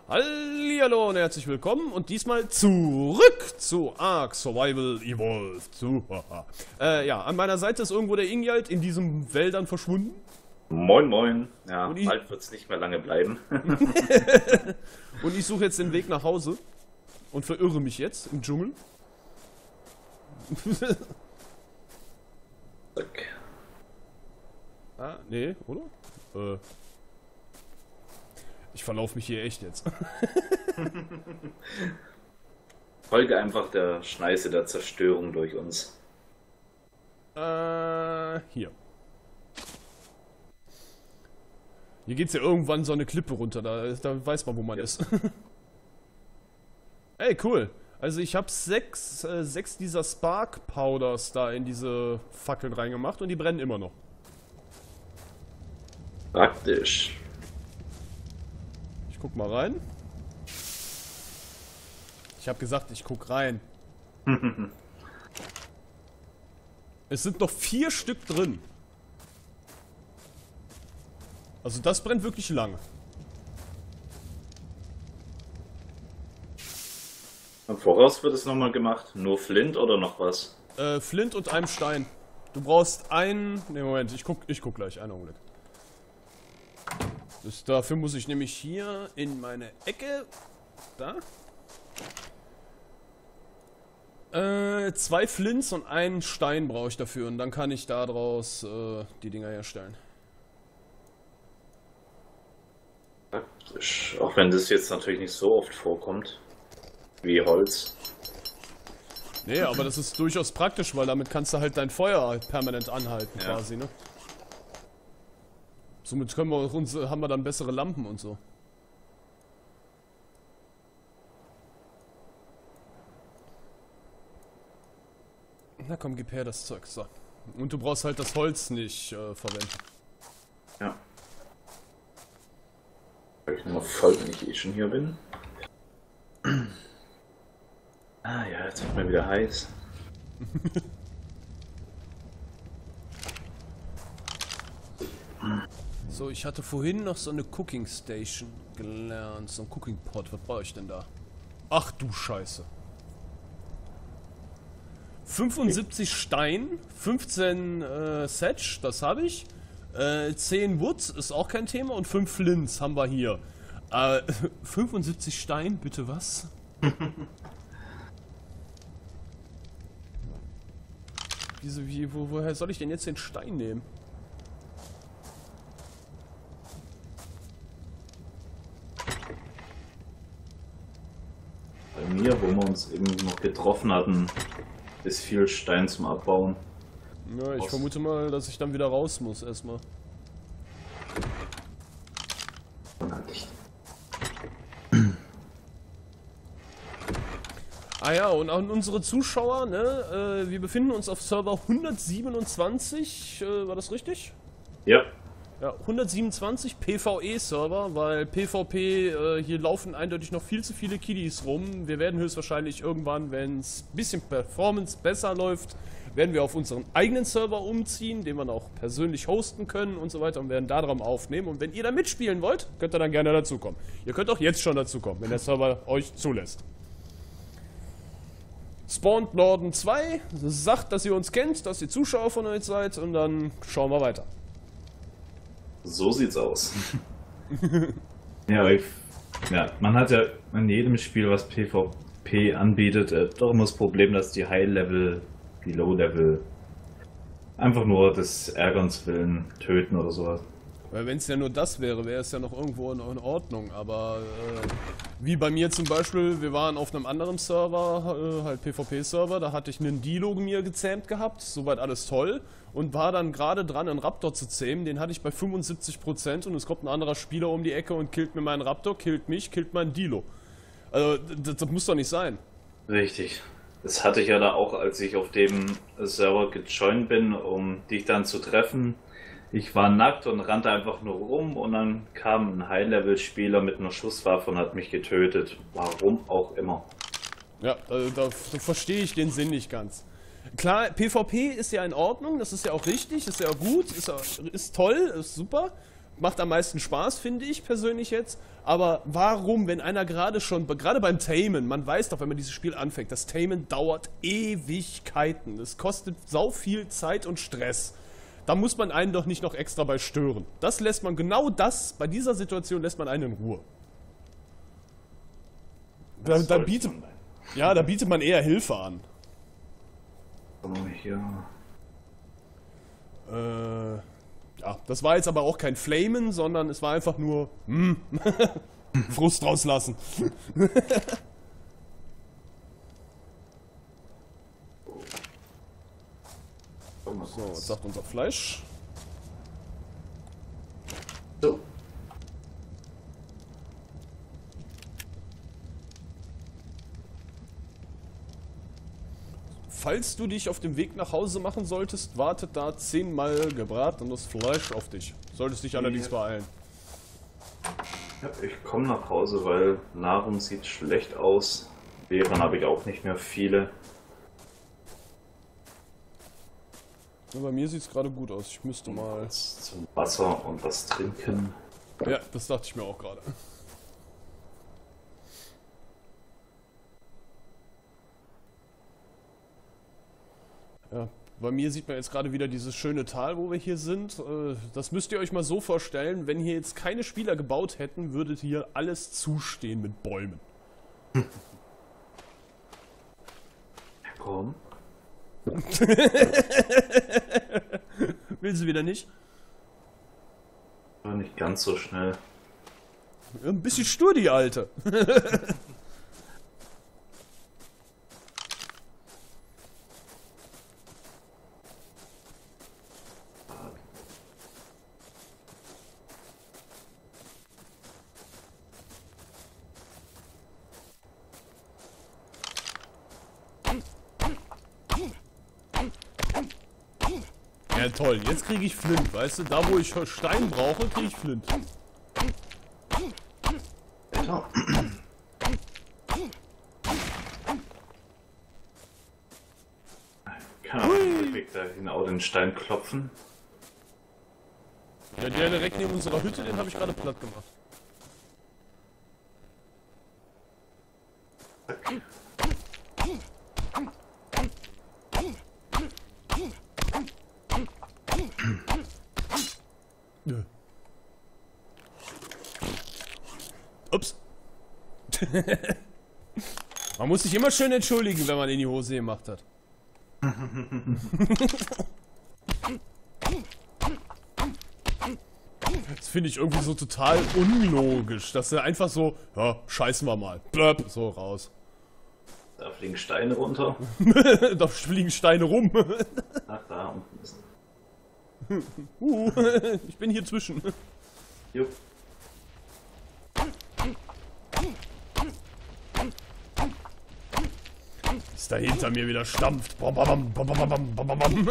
Hallihallo und herzlich willkommen und diesmal zurück zu Ark Survival Evolved. Ja, an meiner Seite ist irgendwo der Ingjald in diesen Wäldern verschwunden. Moin moin. Ja, Und bald wird es nicht mehr lange bleiben. Und ich suche jetzt den Weg nach Hause und verirre mich jetzt im Dschungel. Zack. Ah, nee, oder? Ich verlaufe mich hier echt jetzt. Folge einfach der Schneise der Zerstörung durch uns. Hier. Hier geht's ja irgendwann so eine Klippe runter, da weiß man, wo man ist. Ey, cool. Also ich habe sechs dieser Spark Powders da in diese Fackeln reingemacht und die brennen immer noch. Praktisch. Ich guck mal rein. Ich habe gesagt, ich guck rein. Es sind noch 4 Stück drin. Also das brennt wirklich lange. Im Voraus wird es nochmal gemacht. Nur Flint oder noch was? Flint und einem Stein. Du brauchst einen... Ne, Moment, ich guck gleich. Einen Augenblick. Dafür muss ich nämlich hier in meine Ecke... Da. 2 Flints und einen Stein brauche ich dafür. Und dann kann ich daraus die Dinger herstellen. Praktisch. Auch wenn das jetzt natürlich nicht so oft vorkommt. Wie Holz. Nee, aber das ist durchaus praktisch, weil damit kannst du halt dein Feuer halt permanent anhalten, Ja. quasi, ne? Somit können wir haben wir dann bessere Lampen und so. Na komm, gib her das Zeug, so. Und du brauchst halt das Holz nicht verwenden. Ja. Habe ich nochmal voll, wenn ich eh schon hier bin. Ah ja, jetzt wird mir wieder heiß. So, ich hatte vorhin noch so eine Cooking Station gelernt. So ein Cooking Pot. Was brauche ich denn da? Ach du Scheiße. 75 Stein, 15 Thatch, das habe ich. 10 Woods ist auch kein Thema und 5 Flints haben wir hier. 75 Stein, bitte was? Woher soll ich denn jetzt den Stein nehmen? Bei mir, wo wir uns eben noch getroffen hatten, ist viel Stein zum Abbauen. Ja, ich vermute mal, dass ich dann wieder raus muss erstmal. Ah ja, und an unsere Zuschauer, ne, wir befinden uns auf Server 127, war das richtig? Ja. Ja, 127 PvE-Server, weil PvP, hier laufen eindeutig noch viel zu viele Kiddies rum. Wir werden höchstwahrscheinlich irgendwann, wenn es ein bisschen Performance besser läuft, werden wir auf unseren eigenen Server umziehen, den wir auch persönlich hosten können und so weiter und werden da dran aufnehmen. Und wenn ihr da mitspielen wollt, könnt ihr dann gerne dazukommen. Ihr könnt auch jetzt schon dazukommen, wenn der Server euch zulässt. Spawnt Norden 2, sagt, dass ihr uns kennt, dass ihr Zuschauer von euch seid und dann schauen wir weiter. So sieht's aus. Ja, man hat ja in jedem Spiel, was PvP anbietet, doch immer das Problem, dass die High-Level, die Low-Level einfach nur des Ärgerns willen töten oder sowas. Weil wenn es ja nur das wäre, wäre es ja noch irgendwo in Ordnung, aber wie bei mir zum Beispiel, wir waren auf einem anderen Server, halt PvP-Server, da hatte ich einen Dilo mir gezähmt gehabt, soweit alles toll und war dann gerade dran, einen Raptor zu zähmen, den hatte ich bei 75% und es kommt ein anderer Spieler um die Ecke und killt mir meinen Raptor, killt mich, killt meinen Dilo. Also, das muss doch nicht sein. Richtig. Das hatte ich ja da auch, als ich auf dem Server gejoint bin, um dich dann zu treffen. Ich war nackt und rannte einfach nur rum und dann kam ein High-Level-Spieler mit einer Schusswaffe und hat mich getötet. Warum auch immer. Ja, da verstehe ich den Sinn nicht ganz. Klar, PvP ist ja in Ordnung, das ist ja auch richtig, ist ja auch gut, ist toll, ist super. macht am meisten Spaß, finde ich persönlich jetzt. Aber warum, wenn einer gerade beim Tamen, man weiß doch, wenn man dieses Spiel anfängt, das Tamen dauert Ewigkeiten. Es kostet sau viel Zeit und Stress. Da muss man einen doch nicht noch extra bei stören. Bei dieser Situation lässt man einen in Ruhe. Da bietet man eher Hilfe an. Ja, das war jetzt aber auch kein Flamen, sondern es war einfach nur Frust rauslassen. So, was sagt unser Fleisch? So. Falls du dich auf dem Weg nach Hause machen solltest, wartet da 10-mal gebratenes Fleisch auf dich. Solltest dich allerdings beeilen. Ja, ich komme nach Hause, weil Nahrung sieht schlecht aus. Beeren habe ich auch nicht mehr viele. Ja, bei mir sieht es gerade gut aus. Ich müsste mal... Was zum Wasser und was trinken. Ja, das dachte ich mir auch gerade. Ja, bei mir sieht man jetzt gerade wieder dieses schöne Tal, wo wir hier sind. Das müsst ihr euch mal so vorstellen, wenn hier jetzt keine Spieler gebaut hätten, würde hier alles zustehen mit Bäumen. Ja, komm. Will sie wieder nicht? Aber nicht ganz so schnell. Ein bisschen stur, die Alte. Ja toll, jetzt kriege ich Flint, weißt du? Da wo ich Stein brauche, kriege ich Flint. Ja. Keine Ahnung, ich da genau den Stein klopfen. Ja, der direkt neben unserer Hütte, den habe ich gerade platt gemacht. Ups. Man muss sich immer schön entschuldigen, wenn man in die Hose gemacht hat. Das finde ich irgendwie so total unlogisch, dass er einfach so, ja, scheißen wir mal, blöp, so raus. Da fliegen Steine runter. Da fliegen Steine rum. Ach, da unten ist. Ich bin hier zwischen. Jupp. Ist da hinter mir wieder stampft. Bam, bam, bam, bam, bam, bam, bam, bam.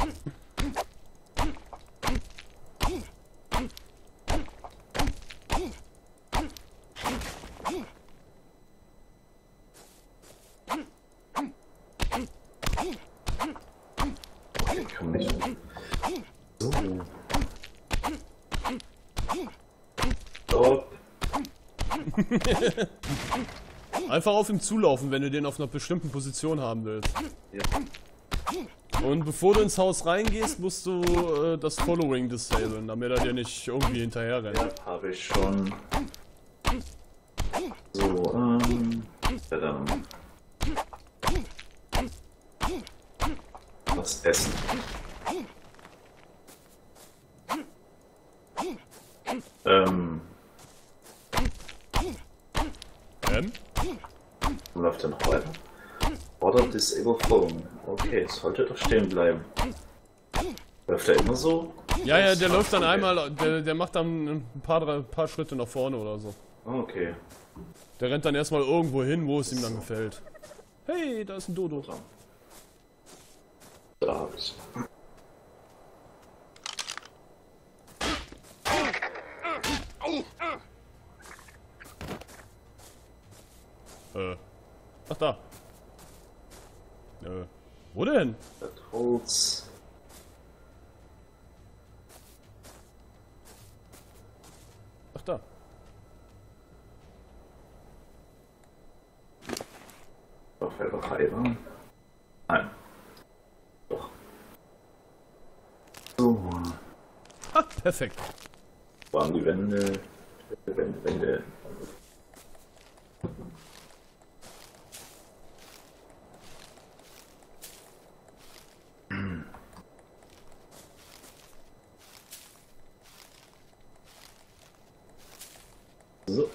Ich komm nicht. So. Stopp. Einfach auf ihm zulaufen, wenn du den auf einer bestimmten Position haben willst. Ja. Und bevor du ins Haus reingehst, musst du das Following disablen, damit er dir nicht irgendwie hinterher rennt. Ja, habe ich schon. So, ja dann. Was essen. Wo läuft er noch weiter? Order Disable Phone. Okay, sollte doch stehen bleiben. Läuft er immer so? Ja, ja, der läuft dann einmal, der macht dann ein paar Schritte nach vorne oder so. Okay. Der rennt dann erstmal irgendwo hin, wo es ihm dann gefällt. Hey, da ist ein Dodo. Da hab ich's. Ach da. Wo denn? Das Holz. Nordfelderei war. Nein. Doch. So. Ah, perfekt. Waren die Wände. Wände. So.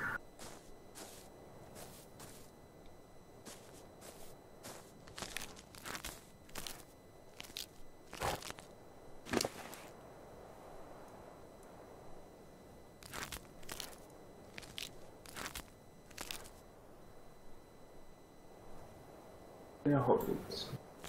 Ja, Hogwarts.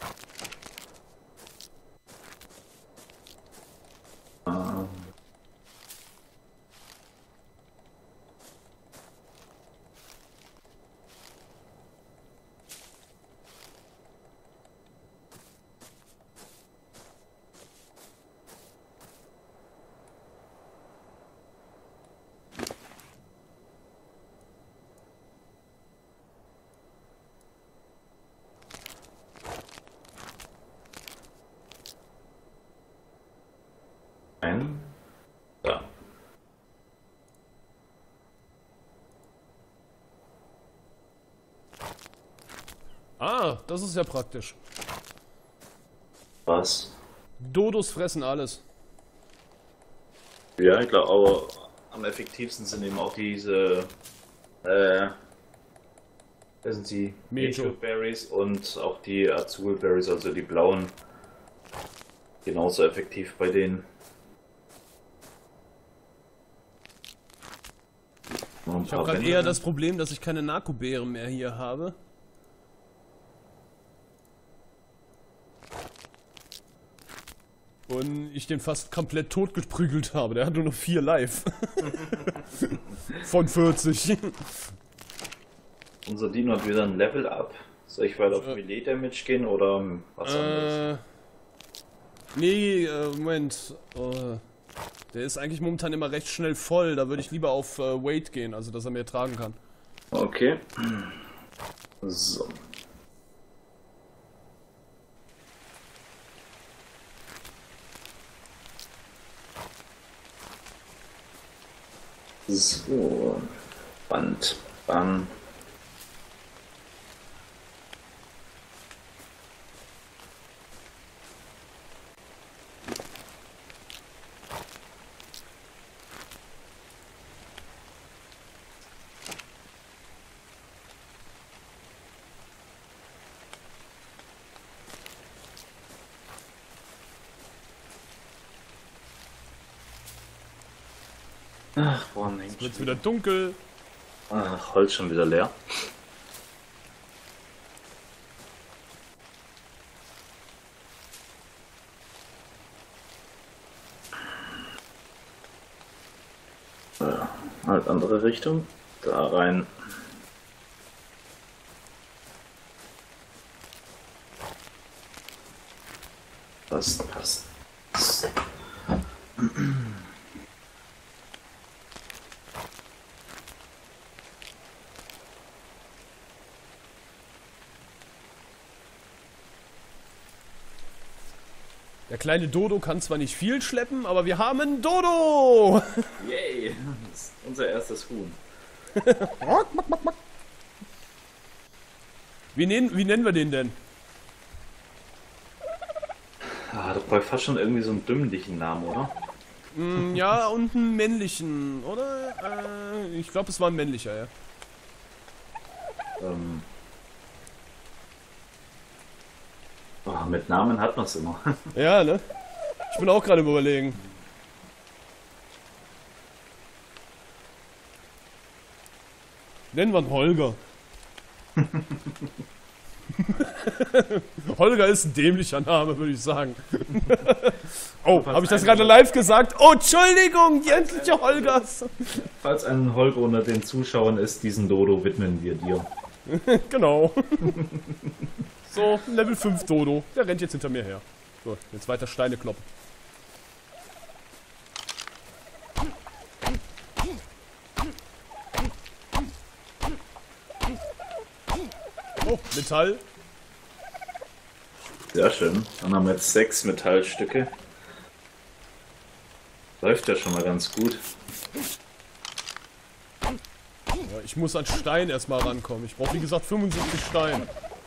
Da. Ah, das ist ja praktisch. Was? Dodos fressen alles. Ja, ich glaube, aber am effektivsten sind eben auch diese, das sind die Mejo Berries und auch die Azul Berries, also die blauen. Genauso effektiv bei denen. Ich habe gerade eher das Problem, dass ich keine Narkobeeren mehr hier habe. Und ich den fast komplett tot geprügelt habe. Der hat nur noch 4 live. Von 40. Unser Dino hat wieder ein Level Up. Soll ich weiter auf Melee Damage gehen oder was anderes? Nee, Moment. Der ist eigentlich momentan immer recht schnell voll. Da würde ich lieber auf Weight gehen, also dass er mehr tragen kann. Okay. So. So. Band. Bam. Ach, boah, Jetzt wird's wieder dunkel. Ach, Holz schon wieder leer. Halt andere Richtung. Da rein. Passt, passt. Der kleine Dodo kann zwar nicht viel schleppen, aber wir haben einen Dodo! Yay! Das ist unser erstes Huhn. Wie nennen wir den denn? Ah, das braucht fast schon irgendwie so einen dümmlichen Namen, oder? Ja, und einen männlichen, oder? Ich glaube, es war ein männlicher, ja. Oh, mit Namen hat man es immer. Ja, ne? Ich bin auch gerade im Überlegen. Nennen wir ihn Holger. Holger ist ein dämlicher Name, würde ich sagen. Oh, habe ich das gerade live gesagt? Oh, Entschuldigung, die endliche Holgers. Falls ein Holger unter den Zuschauern ist, diesen Dodo widmen wir dir. Genau. So, Level 5 Dodo. Der rennt jetzt hinter mir her. So, jetzt weiter Steine kloppen. Oh, Metall. Sehr schön. Dann haben wir jetzt 6 Metallstücke. Läuft ja schon mal ganz gut. Ja, ich muss an Stein erstmal rankommen. Ich brauche wie gesagt 75 Stein.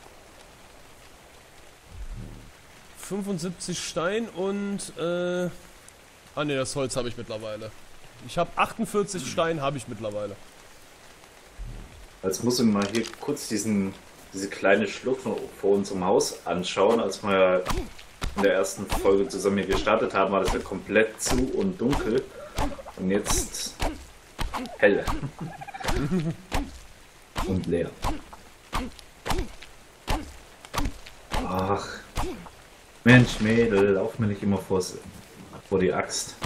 75 Stein und ah ne, das Holz habe ich mittlerweile. Ich habe 48 Stein habe ich mittlerweile. Jetzt muss ich mal hier kurz diese kleine Schlucht vor unserem Haus anschauen. Als wir in der ersten Folge zusammen hier gestartet haben, war das ja komplett zu und dunkel. Und jetzt hell. Und leer. Ach. Mensch, Mädel, lauf mir nicht immer vor die Axt.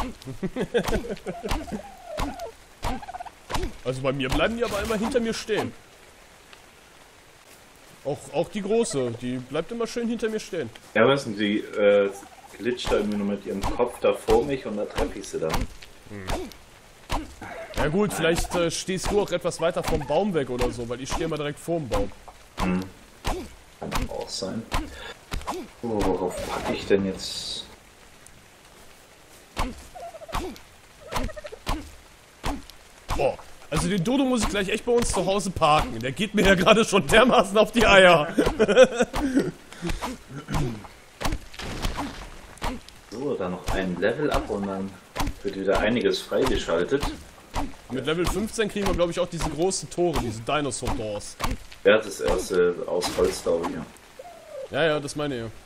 Also bei mir bleiben die aber immer hinter mir stehen. Auch die große, die bleibt immer schön hinter mir stehen. Ja, weißt du, die glitscht da irgendwie nur mit ihrem Kopf da vor mich und da treffe ich sie dann. Ja gut, vielleicht stehst du auch etwas weiter vom Baum weg oder so, weil ich stehe immer direkt vorm Baum. Kann auch sein. Oh, worauf packe ich denn jetzt? Boah, also den Dodo muss ich gleich echt bei uns zu Hause parken. Der geht mir ja gerade schon dermaßen auf die Eier. So, dann noch ein Level ab und dann wird wieder einiges freigeschaltet. Mit Level 15 kriegen wir, glaube ich, auch diese großen Tore, diese Dinosaur Doors. Wer hat das erste aus Holzdau hier? Ja, das meine ich.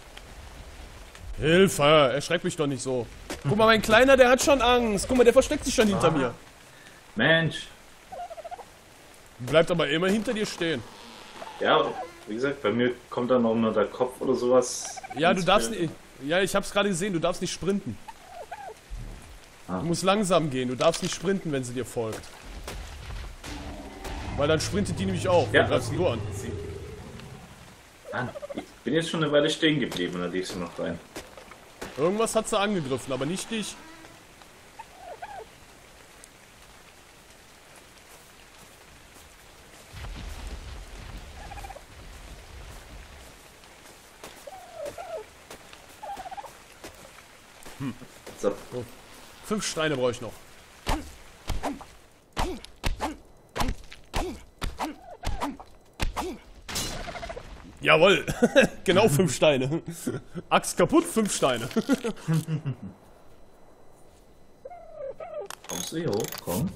Hilfe, erschreck mich doch nicht so. Guck mal, mein Kleiner, der hat schon Angst. Guck mal, der versteckt sich schon hinter mir. Mensch! Bleibt aber immer hinter dir stehen. Ja, wie gesagt, bei mir kommt dann noch nur der Kopf oder sowas. Ja, du darfst nicht. Ja, ich hab's gerade gesehen, du darfst nicht sprinten. Du musst langsam gehen, du darfst nicht sprinten, wenn sie dir folgt. Weil dann sprintet die nämlich auch. Ja, dann greifst du an. Ich bin jetzt schon eine Weile stehen geblieben und dann lief sie noch rein. Irgendwas hat sie angegriffen, aber nicht dich. So. 5 Steine brauche ich noch. Jawohl, genau 5 Steine. Axt kaputt, 5 Steine. Kommst du hier hoch? Komm.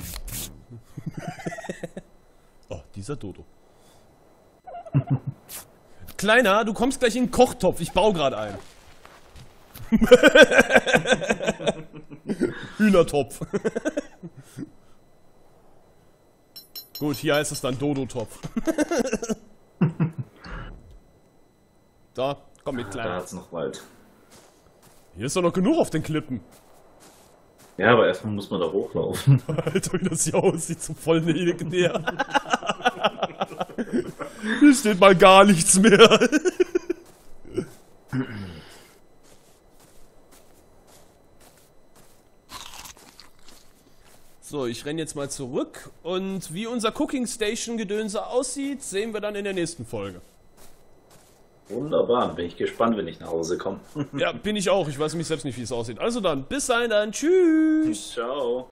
Oh, dieser Dodo. Kleiner, du kommst gleich in den Kochtopf, ich baue gerade ein. Hühnertopf. Gut, hier heißt es dann Dodo-Topf. Da, komm mit, Da Kleiner. hat's noch Wald. Hier ist doch noch genug auf den Klippen. Ja, aber erstmal muss man da hochlaufen. Alter, wie das hier aussieht, zum vollen näher. Hier steht mal gar nichts mehr. So, ich renne jetzt mal zurück und wie unser Cooking Station Gedönse aussieht, sehen wir dann in der nächsten Folge. Wunderbar, bin ich gespannt, wenn ich nach Hause komme. Ja, bin ich auch. Ich weiß nämlich selbst nicht, wie es aussieht. Also dann, bis dahin dann. Tschüss. Ciao.